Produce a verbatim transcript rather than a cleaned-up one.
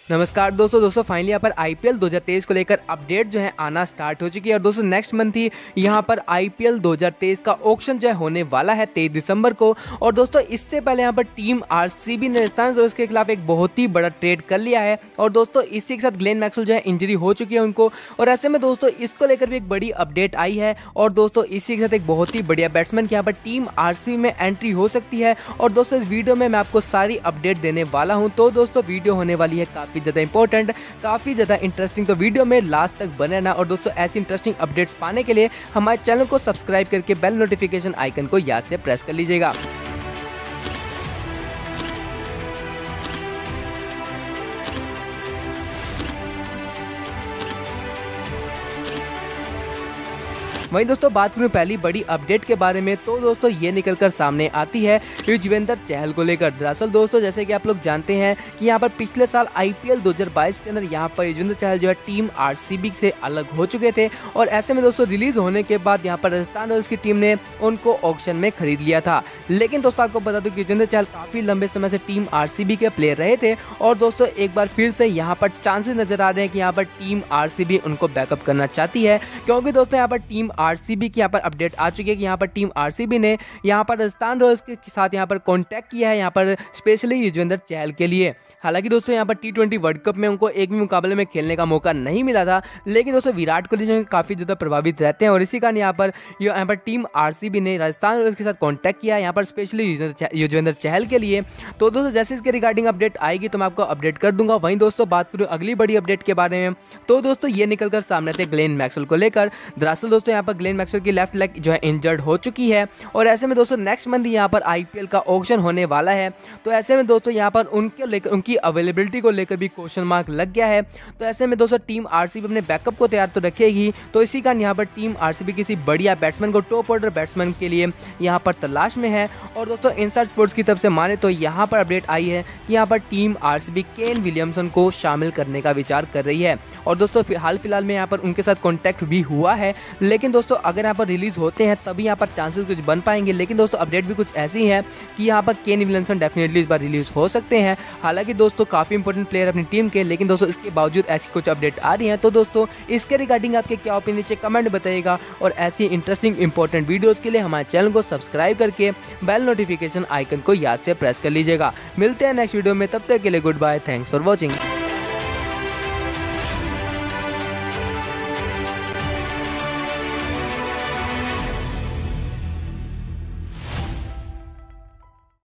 नमस्कार दोस्तों दोस्तों फाइनली यहाँ पर आईपीएल दो हज़ार तेईस को लेकर अपडेट जो है आना स्टार्ट हो चुकी है। और दोस्तों नेक्स्ट मंथ ही यहाँ पर आईपीएल दो हज़ार तेईस का ऑक्शन जो है होने वाला है तेईस दिसंबर को। और दोस्तों इससे पहले यहाँ पर टीम आरसीबी ने राजस्थान रॉयल्स के खिलाफ एक बहुत ही बड़ा ट्रेड कर लिया है। और दोस्तों इसी के साथ ग्लेन मैक्सवेल जो है इंजरी हो चुकी है उनको, और ऐसे में दोस्तों इसको लेकर भी एक बड़ी अपडेट आई है। और दोस्तों इसी के साथ एक बहुत ही बढ़िया बैट्समैन की यहाँ पर टीम आरसीबी में एंट्री हो सकती है। और दोस्तों इस वीडियो में मैं आपको सारी अपडेट देने वाला हूँ, तो दोस्तों वीडियो होने वाली है काफी ज्यादा इंपॉर्टेंट, काफी ज्यादा इंटरेस्टिंग, तो वीडियो में लास्ट तक बने रहना। और दोस्तों ऐसी इंटरेस्टिंग अपडेट्स पाने के लिए हमारे चैनल को सब्सक्राइब करके बेल नोटिफिकेशन आइकन को याद से प्रेस कर लीजिएगा। वहीं दोस्तों बात करूं पहली बड़ी अपडेट के बारे में, तो दोस्तों ये निकलकर सामने आती है युजवेंद्र चहल को लेकर। दरअसल दोस्तों जैसे कि आप लोग जानते हैं कि यहाँ पर पिछले साल आईपीएल दो हज़ार बाईस के अंदर यहाँ पर युजवेंद्र चहल जो है टीम आरसीबी से अलग हो चुके थे। और ऐसे में दोस्तों रिलीज होने के बाद यहाँ पर राजस्थान रॉयल्स की टीम ने उनको ऑक्शन में खरीद लिया था। लेकिन दोस्तों आपको बता दूं कि युजवेंद्र चहल काफी लंबे समय से टीम आरसीबी के प्लेयर रहे थे। और दोस्तों एक बार फिर से यहाँ पर चांसेस नजर आ रहे हैं कि यहाँ पर टीम आरसीबी उनको बैकअप करना चाहती है, क्योंकि दोस्तों यहाँ पर टीम आरसीबी की यहाँ पर अपडेट आ चुकी है कि यहाँ पर टीम आरसीबी ने यहाँ पर राजस्थान रॉयल्स के साथ यहाँ पर कांटेक्ट किया है यहाँ पर स्पेशली युजवेंद्र चहल के लिए। हालांकि दोस्तों यहाँ पर टी ट्वेंटी वर्ल्ड कप में उनको एक भी मुकाबले में खेलने का मौका नहीं मिला था, लेकिन दोस्तों विराट कोहली जो काफी ज्यादा प्रभावित रहते हैं और इसी कारण यहाँ पर यहाँ पर टीम आरसीबी ने राजस्थान रॉयल्स के साथ कॉन्टैक्ट किया यहाँ पर स्पेशली युजवेंद्र चहल के लिए। तो दोस्तों जैसे इसके रिगार्डिंग अपडेट आएगी तो मैं आपको अपडेट कर दूंगा। वहीं दोस्तों बात करूँ अगली बड़ी अपडेट के बारे में, तो दोस्तों ये निकलकर सामने थे ग्लेन मैक्सवेल को लेकर। दरअसल दोस्तों यहाँ पर ग्लेन मैक्सवेल की लेफ्ट लेग जो है इंजर्ड हो चुकी है। और ऐसे में दोस्तों नेक्स्ट मंथ यहाँ पर आईपीएल का ऑक्शन होने वाला है। तो ऐसे में दोस्तों यहाँ पर उनके लेकर उनकी अवेलेबिलिटी को लेकर भी क्वेश्चन मार्क लग गया है। तो ऐसे में दोस्तों टीम आरसीबी अपने बैकअप को तैयार तो रखेगी, तो इसी कारण यहाँ पर टीम आरसीबी किसी बढ़िया बैट्समैन को, टॉप ऑर्डर बैट्समैन के लिए यहाँ पर तलाश में है। और दोस्तों इनसाइड स्पोर्ट्स की तरफ से माने तो यहाँ पर अपडेट आई है कि यहाँ पर टीम आरसीबी केन विलियमसन को शामिल करने का विचार कर रही है। और दोस्तों हाल फिलहाल में यहाँ पर उनके साथ कॉन्टैक्ट भी हुआ है, लेकिन दोस्तों अगर यहाँ पर रिलीज होते हैं तभी यहाँ पर चांसेस कुछ बन पाएंगे। लेकिन दोस्तों अपडेट भी कुछ ऐसी है कि यहाँ पर केन विलियमसन डेफिनेटली इस बार रिलीज हो सकते हैं। हालांकि दोस्तों काफी इंपॉर्टेंट प्लेयर अपनी टीम के, लेकिन दोस्तों इसके बावजूद ऐसी कुछ अपडेट आ रही हैं। तो दोस्तों इसके रिगार्डिंग आपके क्या ओपिनियन नीचे कमेंट बताइएगा। और ऐसी इंटरेस्टिंग इंपॉर्टेंट वीडियोस के लिए हमारे चैनल को सब्सक्राइब करके बेल नोटिफिकेशन आइकन को याद से प्रेस कर लीजिएगा। मिलते हैं नेक्स्ट वीडियो में, तब तक के लिए goodbye, thanks for watching.